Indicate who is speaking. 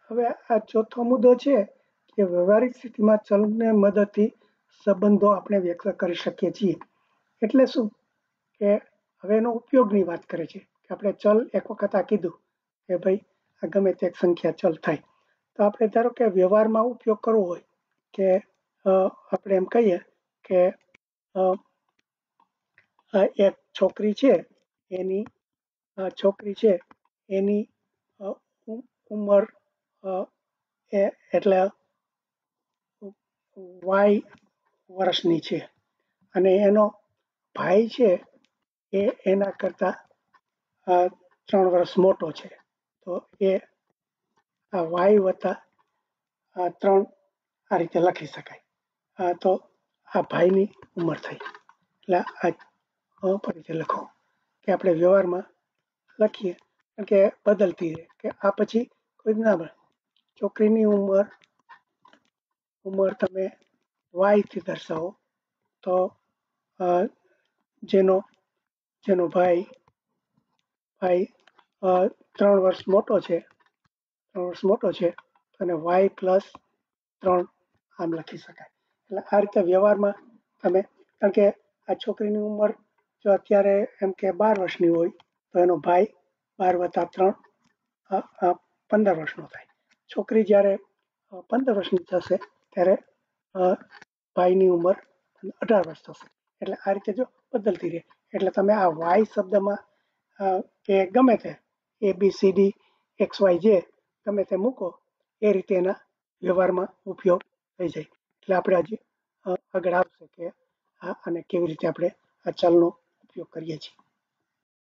Speaker 1: હવે આ ચોથો મુદ્દો છે કે વ્યવહારિક સ્થિતિમાં ચલને મદદથી સંબંધો આપણે વ્યક્ત કરી શકીએ છીએ. એટલે શું કે હવે એનો ઉપયોગની વાત કરે છે કે આપણે ચલ એક વખત આ કીધું કે ભાઈ આ ગમે તે એક સંખ્યા ચલ થાય, તો આપણે ધારો કે વ્યવહારમાં ઉપયોગ કરવો હોય કે આપણે એમ કહીએ કે એક છોકરી છે એની ઉંમર એટલે વાય વર્ષની છે અને એનો ભાઈ છે એ એના કરતા 3 વર્ષ મોટો છે, તો એ આ વાય વત્તા 3 આ રીતે લખી શકાય. તો આ ભાઈની ઉંમર થઈ. એટલે આ ફરીથી લખો કે આપણે વ્યવહારમાં લખીએ કારણ કે બદલતી રહે કે આ પછી કોઈ ના બને. છોકરીની ઉંમર તમે વાયથી દર્શાવો તો જેનો ભાઈ 3 વર્ષ મોટો છે અને વાય પ્લસ 3 આમ લખી શકાય. એટલે આ રીતે વ્યવહારમાં તમે, કારણ કે આ છોકરીની ઉંમર જો અત્યારે એમ કે 12 વર્ષની હોય તો એનો ભાઈ 12 વત્તા 3 15 વર્ષનો થાય. છોકરી જ્યારે 15 વર્ષની થશે ત્યારે ભાઈની ઉંમર 18 વર્ષ થશે. એટલે આ રીતે જો બદલતી રહે. એટલે તમે આ વાય શબ્દમાં કે ગમે તે ABCD XYZ ગમે તે મૂકો એ રીતે એના વ્યવહારમાં ઉપયોગ થઈ જાય. એટલે આપણે હજી આગળ આવશે કે અને કેવી રીતે આપણે આ ચલનો ઉપયોગ કરીએ છીએ.